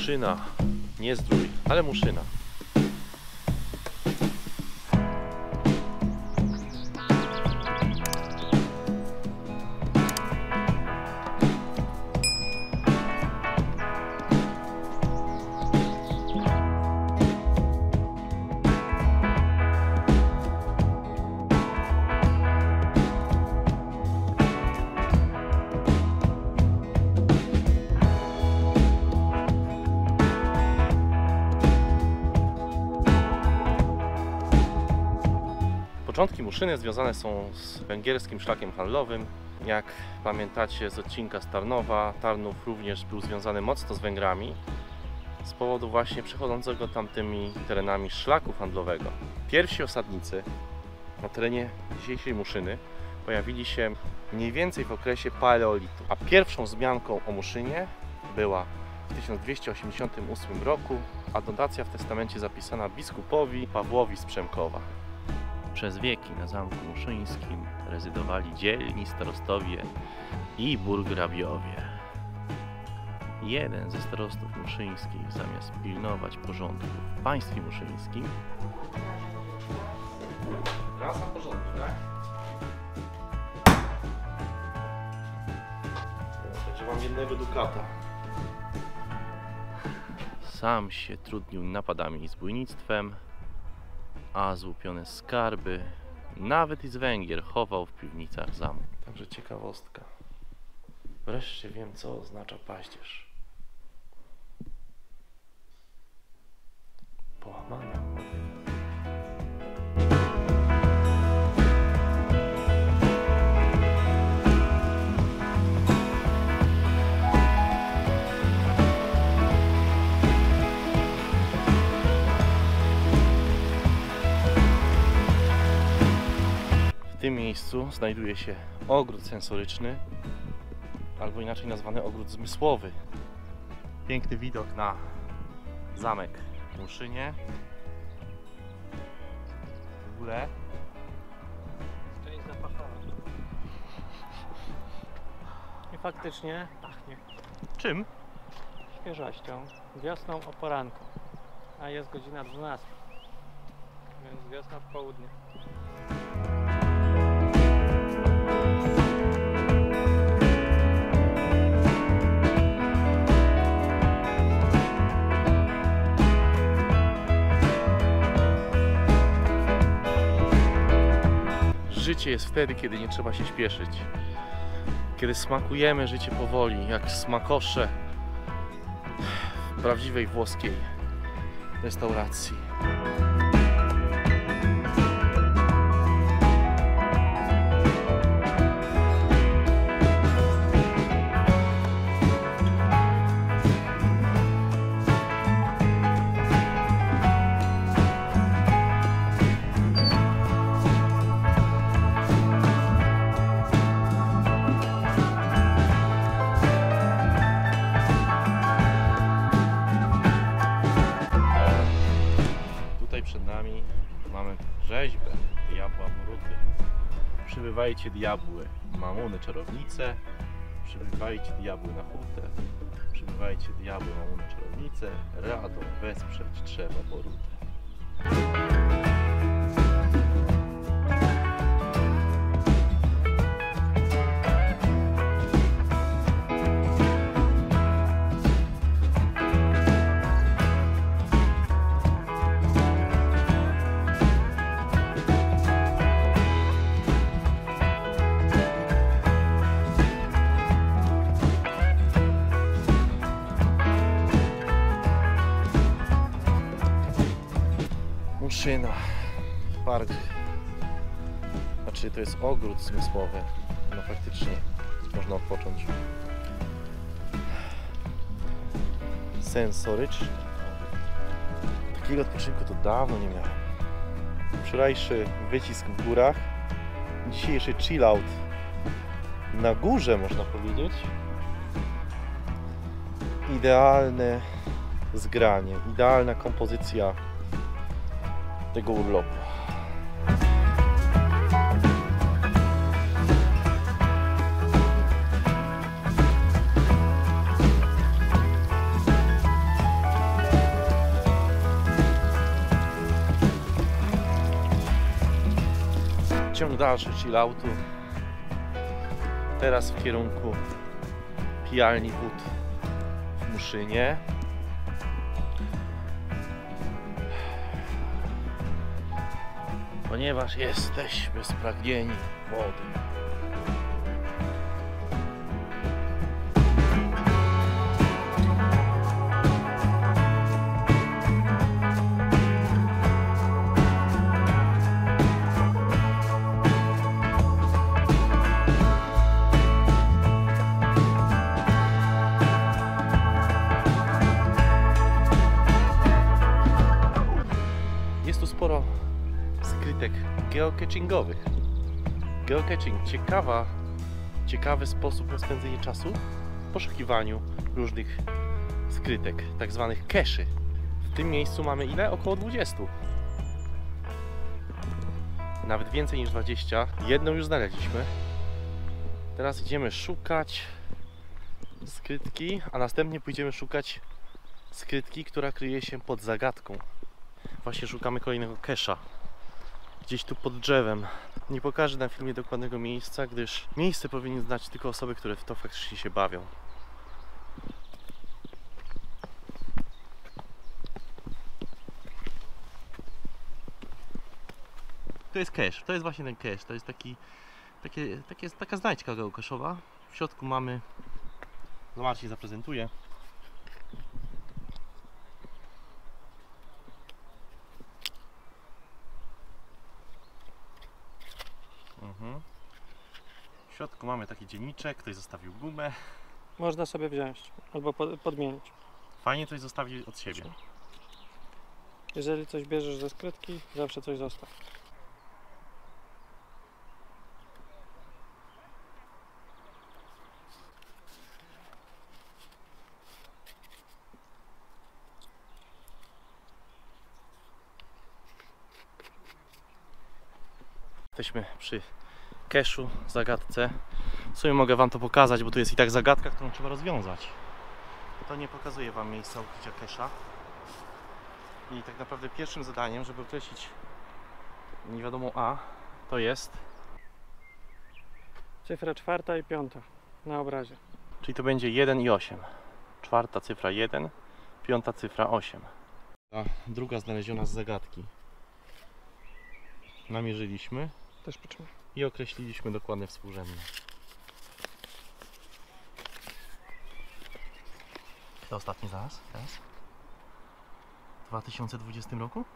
Muszyna, nie Zdrój, ale Muszyna. Początki Muszyny związane są z węgierskim szlakiem handlowym. Jak pamiętacie z odcinka z Tarnowa, Tarnów również był związany mocno z Węgrami z powodu właśnie przechodzącego tamtymi terenami szlaku handlowego. Pierwsi osadnicy na terenie dzisiejszej Muszyny pojawili się mniej więcej w okresie paleolitu, a pierwszą wzmianką o Muszynie była w 1288 roku, adnotacja w testamencie zapisana biskupowi Pawłowi z Przemkowa. Przez wieki na zamku muszyńskim rezydowali dzielni starostowie i burgrabiowie. Jeden ze starostów muszyńskich, zamiast pilnować porządku w państwie muszyńskim, rasa porządku, tak? Słuchajcie, mam jednego dukata. Sam się trudnił napadami i zbójnictwem, a złupione skarby, nawet i z Węgier, chował w piwnicach zamku. Także ciekawostka. Wreszcie wiem, co oznacza paździerz. Połamania. W tym miejscu znajduje się ogród sensoryczny, albo inaczej nazwany ogród zmysłowy. Piękny widok na zamek w Muszynie. W ogóle Część zapachowa. I faktycznie pachnie czym? świeżością, wiosną o poranku, a jest godzina 12, więc wiosna w południe. Życie jest wtedy, kiedy nie trzeba się śpieszyć. Kiedy smakujemy życie powoli, jak smakosze w prawdziwej włoskiej restauracji. Przed nami mamy rzeźbę diabła Moruty. Przybywajcie diabły, mamuny czarownice, przybywajcie diabły na hutę, przybywajcie diabły, mamuny czarownice, radą wesprzeć trzeba Morutę. Muszyna, park, znaczy to jest ogród zmysłowy, no faktycznie można odpocząć. Sensoryczny. Takiego odpoczynku to dawno nie miałem. Wczorajszy wycisk w górach, dzisiejszy chill out na górze, można powiedzieć. Idealne zgranie, idealna kompozycja tego urlopu. ciąg dalszy chilloutu. Teraz w kierunku pijalni wód w Muszynie. Ponieważ jesteśmy spragnieni wody. Jest tu sporo skrytek geocachingowych. Geocaching ciekawy sposób na spędzenie czasu w poszukiwaniu różnych skrytek, tak zwanych cache'y. W tym miejscu mamy ile? Około 20. Nawet więcej niż 20. Jedną już znaleźliśmy. Teraz idziemy szukać skrytki, a następnie pójdziemy szukać skrytki, która kryje się pod zagadką. Właśnie szukamy kolejnego cache'a. Gdzieś tu pod drzewem. Nie pokażę na filmie dokładnego miejsca, gdyż miejsce powinny znać tylko osoby, które w to faktycznie się bawią. To jest cache, to jest właśnie ten cache. To jest taka znajdźka geocache'owa. W środku mamy... Zobaczcie, zaprezentuję. W środku mamy taki dzienniczek, ktoś zostawił gumę. Można sobie wziąć albo podmienić. Fajnie coś zostawić od siebie. Jeżeli coś bierzesz ze skrytki, zawsze coś zostaw. Jesteśmy przy cache'u, zagadce. W sumie mogę Wam to pokazać, bo tu jest i tak zagadka, którą trzeba rozwiązać. To nie pokazuje Wam miejsca ukrycia cache'a. I tak naprawdę pierwszym zadaniem, żeby określić niewiadomą A, to jest... Cyfra 4 i 5 na obrazie. Czyli to będzie 1 i 8. Czwarta cyfra 1, piąta cyfra 8. A druga znaleziona z zagadki. Namierzyliśmy Też potrzeba. i określiliśmy dokładne współrzędne. Kto ostatni znalazł? Teraz? W 2020 roku?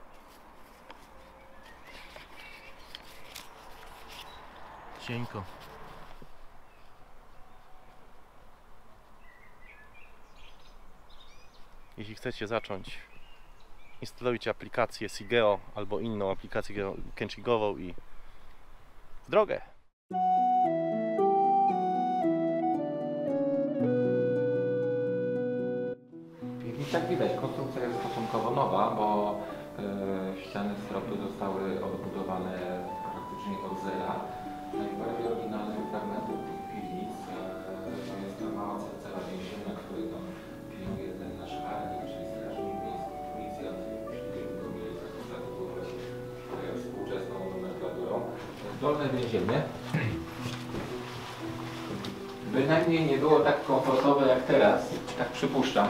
Cienko. Jeśli chcecie zacząć, instalujcie aplikację Sigeo albo inną aplikację cachingową i w drogę! Jak widać, konstrukcja jest stosunkowo nowa, bo ściany stropu zostały odbudowane praktycznie od zera. Najbardziej oryginalnym fragmentem tych piwnic to jest ta mała cela więzienna, której pilnuje ten nasz arnik, czyli strażnik miejski, policjant, jeśli go mieli zatytułować współczesną nomenklaturą. Dolne więzienie bynajmniej nie było tak komfortowe jak teraz, tak przypuszczam.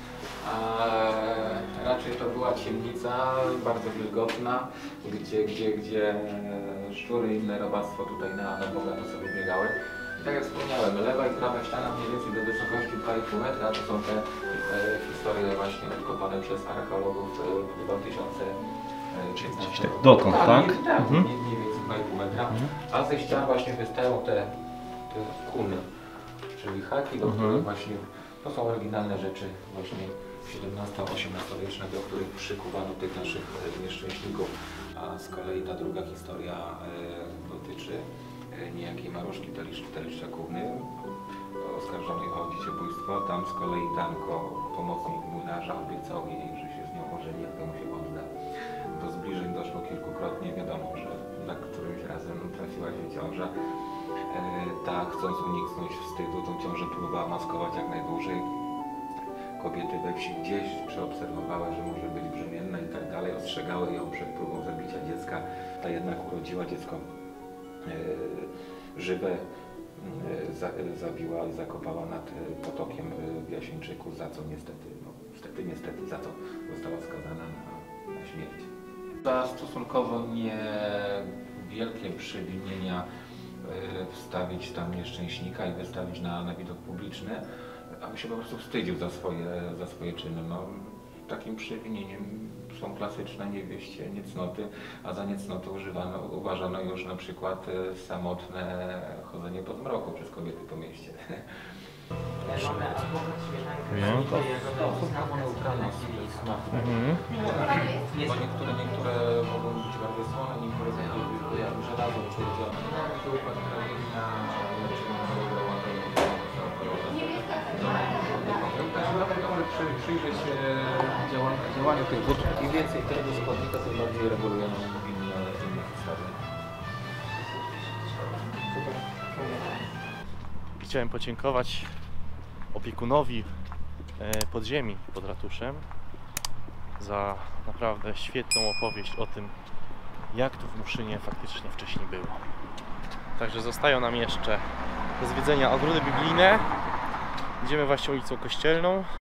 Raczej to była ciemnica, bardzo wilgotna, gdzie szczury i inne robactwo tutaj na bogato sobie biegały. I tak jak wspomniałem, lewa i prawa ściana mniej więcej do wysokości 2,5 metra to są te historie właśnie odkopane przez archeologów w 2013 roku. Dotąd, tak? Tak, mniej więcej 2,5 metra. A ze ścian właśnie wystają te kuny, czyli haki, do których właśnie to są oryginalne rzeczy właśnie XVII-XVIII wieczne, do których przykuwano tych naszych nieszczęśników. A z kolei ta druga historia dotyczy niejakiej Maruszki Teliszczakówny, oskarżonej o dzieciobójstwo. Tam z kolei Danko, pomocnik młynarza, obiecał jej, że się z nią ożeni, jak temu się odda. Do zbliżeń doszło kilkukrotnie. Wiadomo, że za którymś razem trafiła się ciąża. Ta, chcąc uniknąć wstydu, tą ciążę próbowała maskować jak najdłużej. Kobiety we wsi gdzieś przeobserwowały, że może być brzemienna i tak dalej, ostrzegały ją przed próbą zabicia dziecka. Ta jednak urodziła dziecko żywe zabiła i zakopała nad potokiem w Jasieńczyku, za co niestety, za co została skazana na śmierć. Za stosunkowo niewielkie przewinienia wstawić tam nieszczęśnika i wystawić na widok publiczny, aby się po prostu wstydził za swoje czyny. No, takim przewinieniem są klasyczne niewieście, niecnoty, a za niecnotę uważano już na przykład samotne chodzenie po zmroku przez kobiety po mieście. Stosunkowo neutralna smak. Bo niektóre mogą być bardzo słone, niektóre jakby żelazo uczucia. Układ trawienia, przyjrzeć się działaniu tych wód. Im więcej tego składnika, tym bardziej regulują inne ustawy. Chciałem podziękować opiekunowi podziemi pod ratuszem za naprawdę świetną opowieść o tym, jak tu w Muszynie faktycznie wcześniej było. Także zostają nam jeszcze do zwiedzenia ogrody biblijne. Idziemy właśnie ulicą Kościelną.